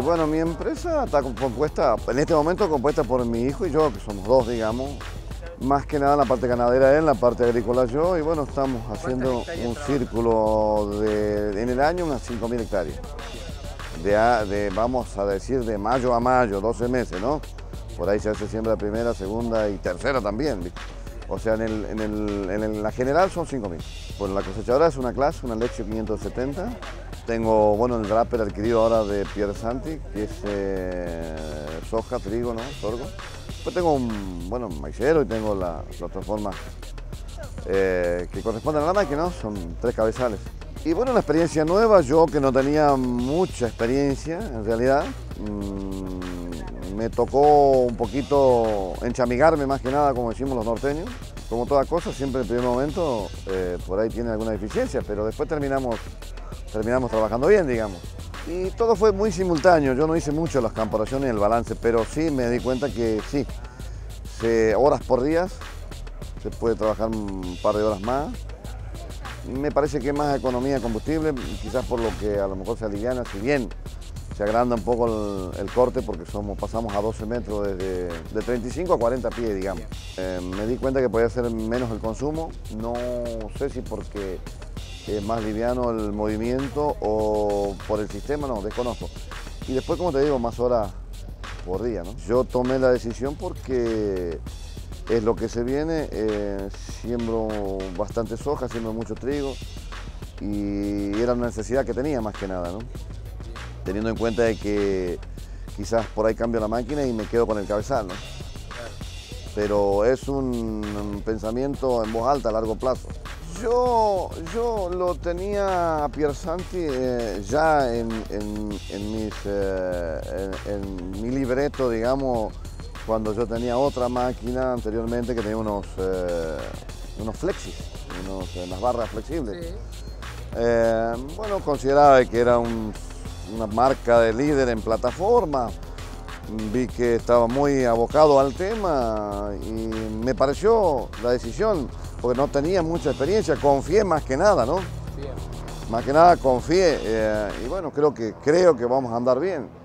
Bueno, mi empresa está compuesta, en este momento compuesta por mi hijo y yo, que somos dos, digamos. Más que nada en la parte ganadera él, en la parte agrícola yo, y bueno, estamos haciendo un círculo en el año unas 5.000 hectáreas. Vamos a decir, de mayo a mayo, 12 meses, ¿no? Por ahí se hace siembra primera, segunda y tercera también, ¿viste? O sea, en la general son 5.000. Bueno, la cosechadora es una clase, una Lectio 570. Tengo, bueno, el draper adquirido ahora de Piersanti, que es soja, trigo, ¿no? Sorgo. Después tengo un, bueno, maicero y tengo la plataforma que corresponde a la máquina, ¿no? Son 3 cabezales. Y bueno, una experiencia nueva, yo que no tenía mucha experiencia, en realidad, me tocó un poquito enchamigarme más que nada, como decimos los norteños. Como toda cosa, siempre en el primer momento por ahí tiene alguna deficiencia, pero después terminamos trabajando bien, digamos. Y todo fue muy simultáneo, yo no hice mucho las comparaciones y el balance, pero sí me di cuenta que sí, horas por día, se puede trabajar un par de horas más. Me parece que es más economía de combustible, quizás por lo que a lo mejor se aliviana, si bien se agranda un poco el corte porque pasamos a 12 metros de 35 a 40 pies, digamos. Me di cuenta que podía ser menos el consumo, no sé si porque es más liviano el movimiento o por el sistema, no, desconozco. Y después, como te digo, más horas por día, ¿no? Yo tomé la decisión porque es lo que se viene, siembro bastante soja, siembro mucho trigo y era una necesidad que tenía más que nada, ¿no? Teniendo en cuenta de que quizás por ahí cambio la máquina y me quedo con el cabezal, ¿no? Pero es un pensamiento en voz alta a largo plazo. Yo lo tenía a Piersanti ya en mi libreto, digamos, cuando yo tenía otra máquina anteriormente que tenía unos flexis, unas barras flexibles. Sí. Bueno, consideraba que era una marca de líder en plataforma. Vi que estaba muy abocado al tema y me pareció la decisión, porque no tenía mucha experiencia, confié más que nada, ¿no? Bien. Más que nada confié y bueno, creo que vamos a andar bien.